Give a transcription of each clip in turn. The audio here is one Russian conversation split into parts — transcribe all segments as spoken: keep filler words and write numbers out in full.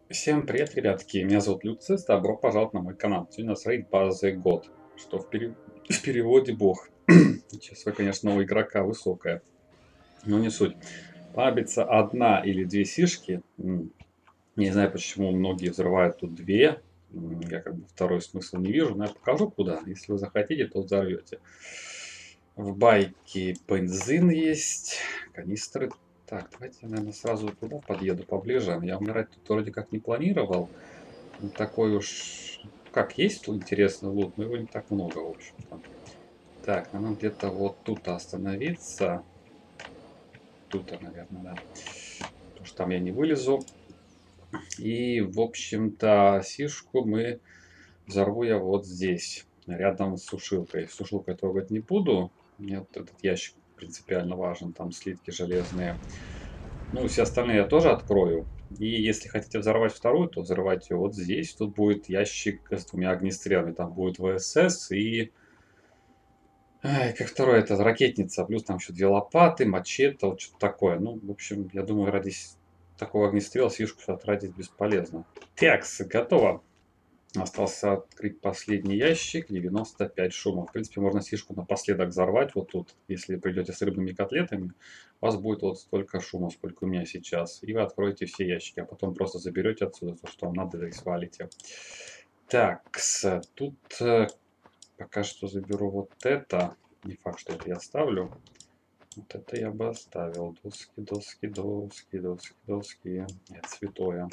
Всем привет, ребятки! Меня зовут Люцис, добро пожаловать на мой канал. Сегодня у нас рейд базы год, что в, пере- в переводе бог. Число, конечно, у игрока высокое, но не суть. Понадобится одна или две сишки. М, Не знаю, почему многие взрывают тут две. М, Я как бы второй смысл не вижу, но я покажу куда. Если вы захотите, то взорвете. В байке бензин есть, канистры. Так, давайте я, наверное, сразу туда подъеду поближе. Я умирать тут вроде как не планировал. Ну, такой уж, как есть интересный лут, но его не так много, в общем-то. Так, нам надо где-то вот тут остановиться. Тут, наверное, да. Потому что там я не вылезу. И, в общем-то, сишку мы взорву я вот здесь, рядом с сушилкой. Сушилкой трогать не буду. Мне вот этот ящик принципиально важен. Там слитки железные. Ну, все остальные я тоже открою. И если хотите взорвать вторую, то взрывайте вот здесь. Тут будет ящик с двумя огнестрелами. Там будет ВСС и... Ай, как второе, это ракетница. Плюс там еще две лопаты, мачете, вот что-то такое. Ну, в общем, я думаю, ради с- такого огнестрела сишку сюда тратить бесполезно. Текс, готово. Остался открыть последний ящик, девяносто пять шумов. В принципе, можно сишку напоследок взорвать вот тут. Если придете с рыбными котлетами, у вас будет вот столько шума, сколько у меня сейчас. И вы откроете все ящики, а потом просто заберете отсюда то, что вам надо, и свалите. Так, тут э, пока что заберу вот это. Не факт, что это я оставлю. Вот это я бы оставил. Доски, доски, доски, доски, доски. Это святое.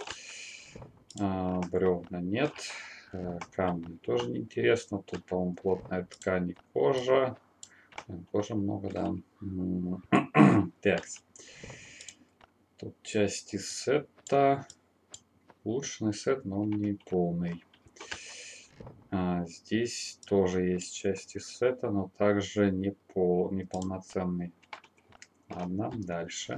А, бревна нет. Э, Камни тоже неинтересно. Тут, по-моему, плотная ткань и кожа. Э, Кожи много, да. М, Так. Тут части сета. Улучшенный сет, но он не полный. А, здесь тоже есть части сета, но также не пол, неполноценный. Ладно, дальше.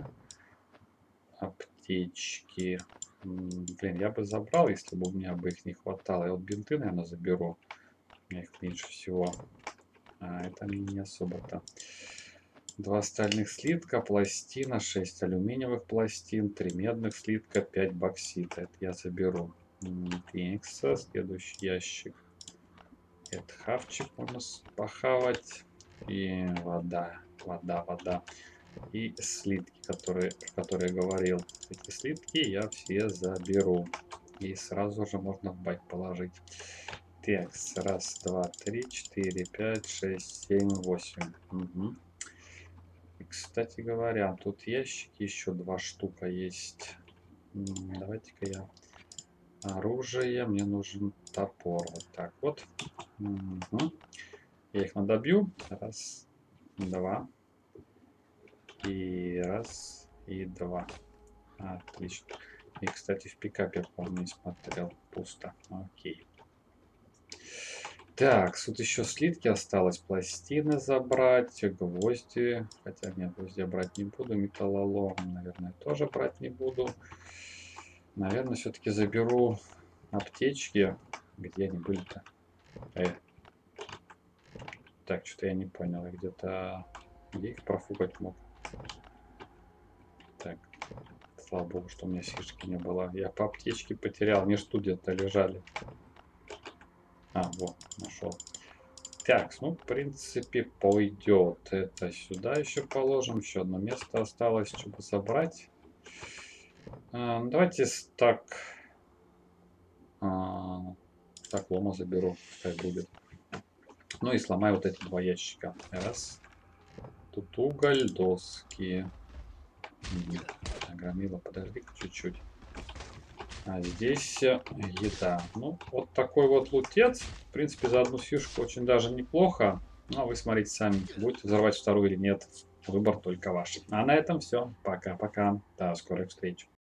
Аптечки. М, Блин, я бы забрал, если бы у меня бы их не хватало. Я вот бинты, наверное, заберу. У меня их меньше всего. А это не особо-то. Два стальных слитка, пластина, шесть алюминиевых пластин, три медных слитка, пять боксита. Это я заберу. М, Феникс, следующий ящик. Это хавчик можно похавать. И вода, вода, вода. И слитки, которые, про которые я говорил. Эти слитки я все заберу. И сразу же можно в байк положить. Так, раз, два, три, четыре, пять, шесть, семь, восемь. Угу. И, кстати говоря, тут ящики еще два штука есть. Давайте-ка я оружие. Мне нужен топор. Вот так вот. Угу. Я их надобью. Раз, два. И раз, и два. Отлично. И, кстати, в пикапе, помню, не смотрел. Пусто. Окей. Так, тут еще слитки осталось. Пластины забрать, гвозди. Хотя нет, гвозди я брать не буду. Металлолом, наверное, тоже брать не буду. Наверное, все-таки заберу аптечки. Где они были-то? Э. Так, что-то я не понял. Я где-то... Где их профукать мог? Так, слава богу, что у меня фишки не было. Я по аптечке потерял. Они ж тут где-то лежали. А, вот, нашел. Так, ну, в принципе, пойдет. Это сюда еще положим. Еще одно место осталось, чтобы забрать. А, ну, давайте так... А, так, лома заберу. Пускай будет. Ну и сломаю вот эти два ящика. Раз. Тут уголь, доски. Громила, подожди-ка чуть-чуть. А здесь еда. Ну, вот такой вот лутец. В принципе, за одну фишку очень даже неплохо. Ну, а вы смотрите сами, будете взорвать вторую или нет. Выбор только ваш. А на этом все. Пока-пока. До скорых встреч.